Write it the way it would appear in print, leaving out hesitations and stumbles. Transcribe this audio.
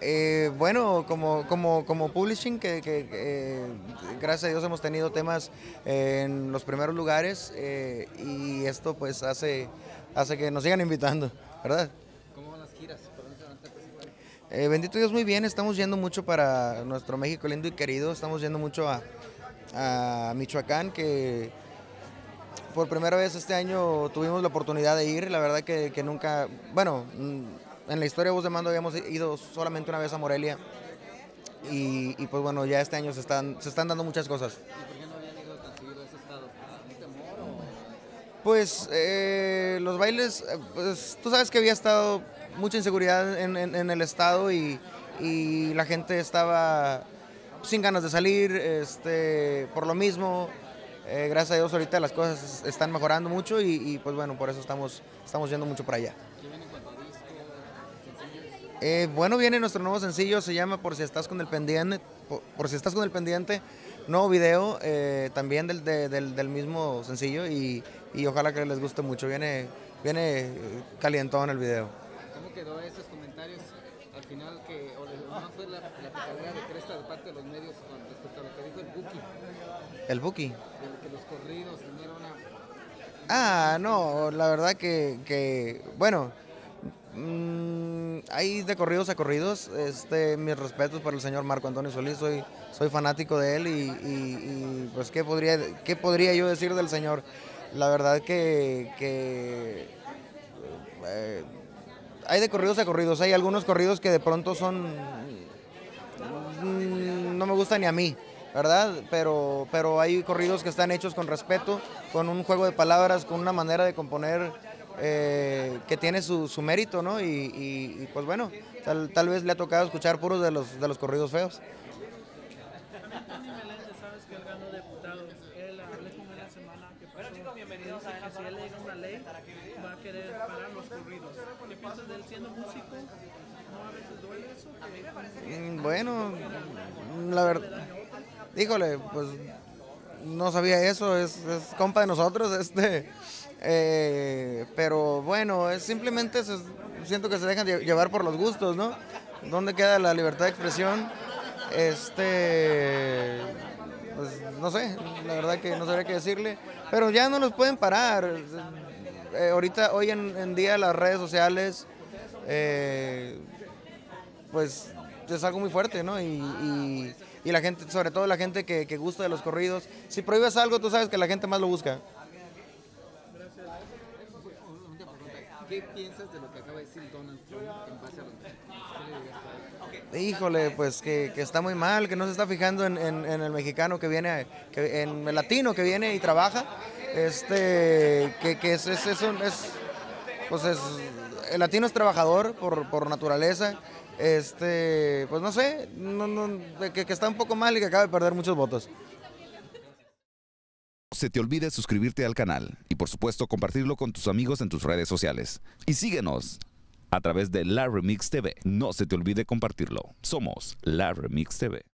Bueno, como publishing, gracias a Dios hemos tenido temas en los primeros lugares y esto pues hace que nos sigan invitando, ¿verdad? ¿Cómo van las giras? ¿Por dónde se van a estar presentando? Bendito Dios, muy bien, estamos yendo mucho para nuestro México lindo y querido, estamos yendo mucho a Michoacán, que por primera vez este año tuvimos la oportunidad de ir, la verdad que nunca, bueno, en la historia de Voz de Mando habíamos ido solamente una vez a Morelia y pues bueno, ya este año se están dando muchas cosas. ¿Y por qué no habían ido tan seguido a ese estado? ¿Un temor o...? Pues los bailes, pues tú sabes que había estado mucha inseguridad en el estado y la gente estaba sin ganas de salir, por lo mismo. Gracias a Dios ahorita las cosas están mejorando mucho y pues bueno, por eso estamos yendo mucho para allá. ¿Qué viene en cuanto a disco, sencillos? Bueno, viene nuestro nuevo sencillo, se llama Por si estás con el pendiente, por si estás con el pendiente, nuevo video también del mismo sencillo y ojalá que les guste mucho, viene calientón el video. ¿Cómo quedó esos comentarios al final que no fue la picadera de cresta de parte de los medios con respecto a lo que dijo el Buki? El Buki. De que los corridos tenían una... No, la verdad bueno, hay de corridos a corridos, mis respetos para el señor Marco Antonio Solís, soy fanático de él y pues ¿qué podría yo decir del señor? La verdad hay de corridos a corridos, hay algunos corridos que de pronto no me gustan ni a mí, ¿verdad? Pero hay corridos que están hechos con respeto, con un juego de palabras, con una manera de componer que tiene su mérito, ¿no? Y pues bueno, tal vez le ha tocado escuchar puros de los corridos feos. Tony Meléndez, sabes que él ganó diputado. Hablé con él la semana que pasó. Dice que si él llega a una ley, va a querer parar los corridos. ¿Qué piensas de él siendo músico? ¿No a veces duele eso? Bueno, la verdad, híjole, pues no sabía eso, es compa de nosotros, pero bueno, simplemente siento que se dejan llevar por los gustos, ¿no? ¿Dónde queda la libertad de expresión? Pues no sé, la verdad que no sabría qué decirle, pero ya no los pueden parar. Hoy en día las redes sociales, pues es algo muy fuerte, ¿no? Y la gente, sobre todo la gente que gusta de los corridos, si prohíbes algo, tú sabes que la gente más lo busca. Una pregunta, ¿qué piensas de lo que acaba de decir Donald Trump en base a los mexicanos? ¿Qué le dirías a él? Híjole, pues que está muy mal, que no se está fijando en el mexicano que viene, en el latino que viene y trabaja, pues el latino es trabajador por naturaleza, pues no sé, que está un poco mal y que acaba de perder muchos votos. No se te olvide suscribirte al canal y por supuesto compartirlo con tus amigos en tus redes sociales. Y síguenos a través de La Remix TV. No se te olvide compartirlo. Somos La Remix TV.